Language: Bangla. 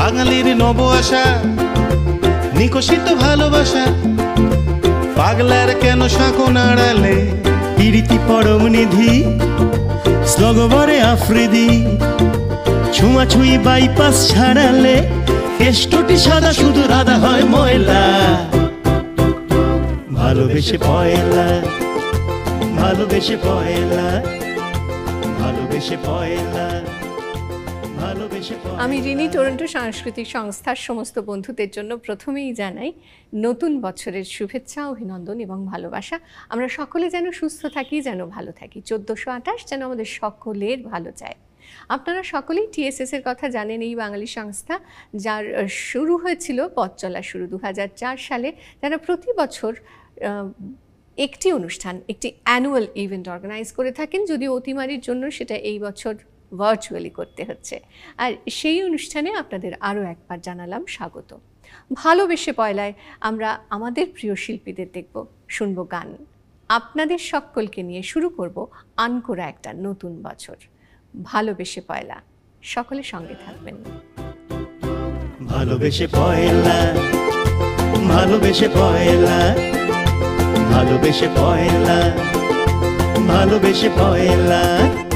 বাঙালির নব আশা নিকশিত ভালোবাসা, পাগলার কেন শাকন আড়ালে প্রীতি পরম নিধি স্লগবরে আফ্রিদি, ছুঁয়াছুঁই বাইপাস ছাড়ালে কেষ্টটি সাদা শুধু রাধা হয় ময়লা। ভালোবেসে পয়লা, ভালোবেসে পয়লা, ভালোবেসে পয়লা, ভালোবেসে পয়লা। আমি রিনি টরন্টো সাংস্কৃতিক সংস্থার সমস্ত বন্ধুদের জন্য প্রথমেই জানাই নতুন বছরের শুভেচ্ছা, অভিনন্দন এবং ভালোবাসা। আমরা সকলে যেন সুস্থ থাকি, যেন ভালো থাকি। 1428 যেন আমাদের সকলের ভালো চায়। আপনারা সকলেই টিএসএস এর কথা জানেন, এই বাঙালি সংস্থা যার শুরু হয়েছিল, পথ চলা শুরু 2004 সালে, যারা প্রতি বছর একটি অনুষ্ঠান, একটি অ্যানুয়াল ইভেন্ট অর্গানাইজ করে থাকেন, যদিও অতিমারির জন্য সেটা এই বছর ভার্চুয়ালি করতে হচ্ছে। আর সেই অনুষ্ঠানে আপনাদের আরও একবার জানালাম স্বাগত। ভালোবেসে পয়লায় আমরা আমাদের প্রিয় শিল্পীদের দেখব, শুনব গান। আপনাদের সকলকে নিয়ে শুরু করব আনকোরা একটা নতুন বছর। ভালোবেসে পয়লা, সকলের সঙ্গে থাকবেন। ভালোবেসে পয়লা, ভালোবেসে পয়লা, ভালোবেসে পয়লা, ভালোবেসে পয়লা।